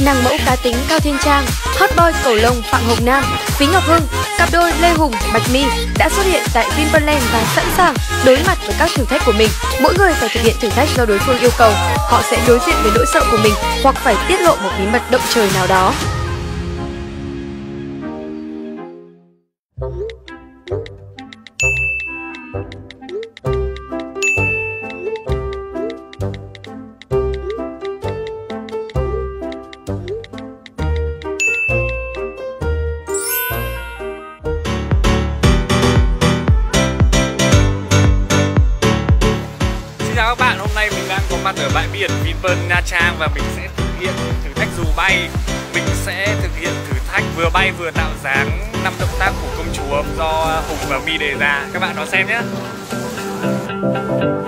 nàng mẫu cá tính Cao Thiên Trang, hot boy cầu lông Phạm Hồng Nam, Phí Ngọc Hưng, cặp đôi Lê Hùng, Bạch My đã xuất hiện tại Vinpearl và sẵn sàng đối mặt với các thử thách của mình. Mỗi người phải thực hiện thử thách do đối phương yêu cầu. Họ sẽ đối diện với nỗi sợ của mình hoặc phải tiết lộ một bí mật động trời nào đó. Chào các bạn, hôm nay mình đang có mặt ở bãi biển Vinpearl Nha Trang và mình sẽ thực hiện thử thách dù bay. Mình sẽ thực hiện thử thách vừa bay vừa tạo dáng 5 động tác của công chúa do Hùng và My đề ra. Các bạn đón xem nhé.